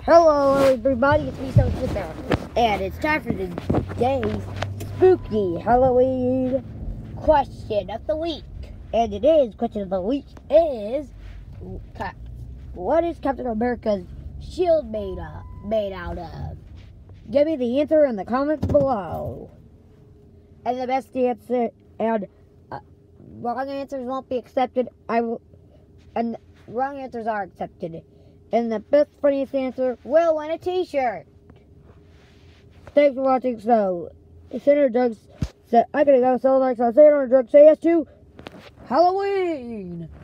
Hello everybody, it's me, Smither, and it's time for today's spooky Halloween question of the week. And today's question of the week is, what is Captain America's shield made out of? Give me the answer in the comments below. And the best answer, and wrong answers won't be accepted. And wrong answers are accepted. And the best, funniest answer will win a t-shirt. Thanks for watching. So, Senator Drugs said, I gotta go sell like so. Senator Drugs say yes to Halloween.